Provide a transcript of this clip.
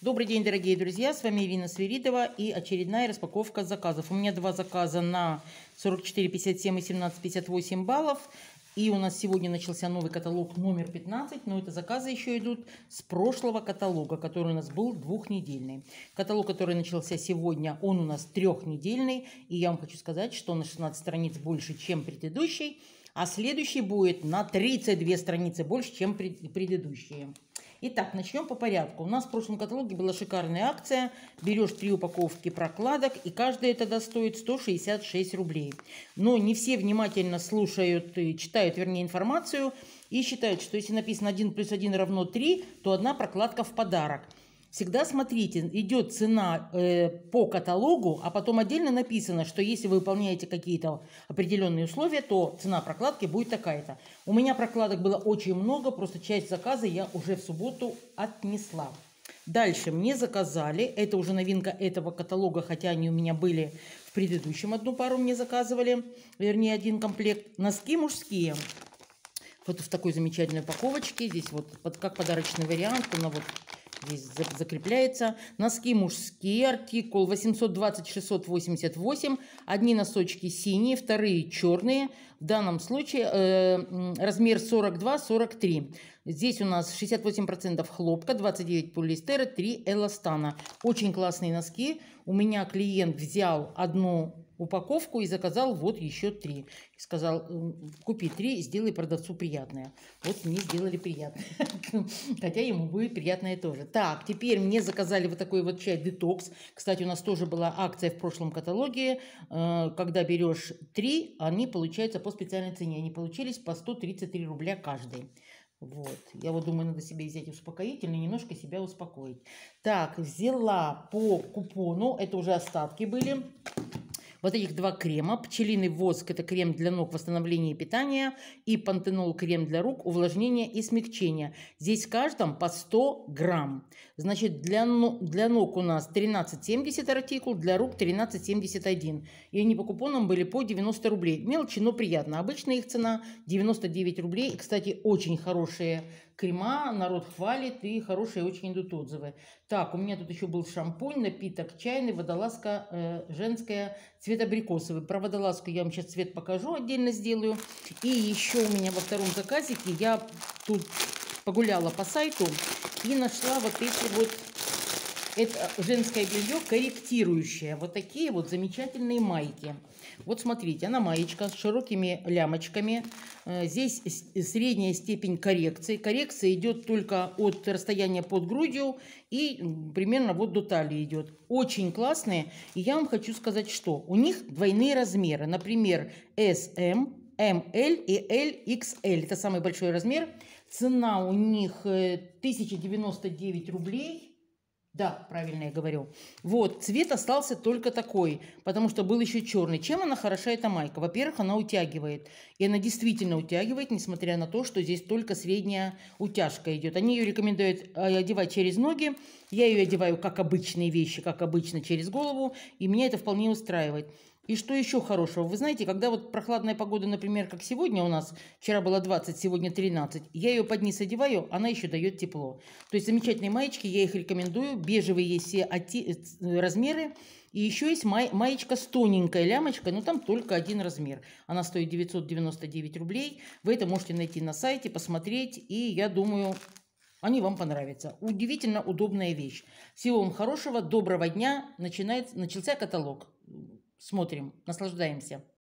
Добрый день, дорогие друзья, с вами Ирина Свиридова и очередная распаковка заказов. У меня два заказа на 44,57 и 17,58 баллов. И у нас сегодня начался новый каталог номер 15, но это заказы еще идут с прошлого каталога, который у нас был двухнедельный. Каталог, который начался сегодня, он у нас трехнедельный. И я вам хочу сказать, что на 16 страниц больше, чем предыдущий, а следующий будет на 32 страницы больше, чем предыдущие. Итак, начнем по порядку. У нас в прошлом каталоге была шикарная акция. Берешь 3 упаковки прокладок, и каждая тогда стоит 166 рублей. Но не все внимательно слушают и читают, вернее, информацию и считают, что если написано 1 плюс 1 равно 3, то одна прокладка в подарок. Всегда смотрите, идет цена по каталогу, а потом отдельно написано, что если вы выполняете какие-то определенные условия, то цена прокладки будет такая-то. У меня прокладок было очень много, просто часть заказа я уже в субботу отнесла. Дальше мне заказали, это уже новинка этого каталога, хотя они у меня были в предыдущем, одну пару мне заказывали, вернее один комплект. Носки мужские. Вот в такой замечательной упаковочке, здесь вот как подарочный вариант, но вот здесь закрепляется. Носки мужские, артикул 820-688. Одни носочки синие, вторые черные. В данном случае размер 42-43. Здесь у нас 68% хлопка, 29% полиэстера, 3 эластана. Очень классные носки. У меня клиент взял одну упаковку и заказал вот еще 3. Сказал, купи 3, сделай продавцу приятное. Вот мне сделали приятное. Хотя ему будет приятное тоже. Так, теперь мне заказали вот такой вот чай детокс. Кстати, у нас тоже была акция в прошлом каталоге. Когда берешь 3, они получаются по специальной цене. Они получились по 133 рубля каждый. Вот. Я вот думаю, надо себе взять успокоительный, немножко себя успокоить. Так, взяла по купону. Это уже остатки были. Вот этих 2 крема. Пчелиный воск – это крем для ног, восстановления и питания. И пантенол – крем для рук, увлажнения и смягчения. Здесь в каждом по 100 грамм. Значит, для ног у нас 13,70 артикул, для рук 13,71. И они по купонам были по 90 рублей. Мелочи, но приятно. Обычная их цена 99 рублей. И, кстати, очень хорошие крема, народ хвалит, и хорошие очень идут отзывы. Так, у меня тут еще был шампунь, напиток чайный, водолазка женская, цвет абрикосовый. Про водолазку я вам сейчас цвет покажу, отдельно сделаю. И еще у меня во втором заказике я тут погуляла по сайту и нашла вот эти вот, это женское белье корректирующее. Вот такие вот замечательные майки. Вот смотрите, она маечка с широкими лямочками. Здесь средняя степень коррекции. Коррекция идет только от расстояния под грудью и примерно вот до талии идет. Очень классные. И я вам хочу сказать, что у них двойные размеры. Например, SM, ML и LXL. Это самый большой размер. Цена у них 1099 рублей. Да, правильно я говорю. Вот, цвет остался только такой, потому что был еще черный. Чем она хороша, эта майка? Во-первых, она утягивает. И она действительно утягивает, несмотря на то, что здесь только средняя утяжка идет. Они ее рекомендуют одевать через ноги. Я ее одеваю как обычные вещи, как обычно через голову. И меня это вполне устраивает. И что еще хорошего? Вы знаете, когда вот прохладная погода, например, как сегодня у нас, вчера было 20, сегодня 13, я ее под низ одеваю, она еще дает тепло. То есть замечательные маечки, я их рекомендую. Бежевые есть все размеры. И еще есть маечка с тоненькой лямочкой, но там только один размер. Она стоит 999 рублей. Вы это можете найти на сайте, посмотреть. И я думаю, они вам понравятся. Удивительно удобная вещь. Всего вам хорошего, доброго дня. Начался каталог. Смотрим, наслаждаемся.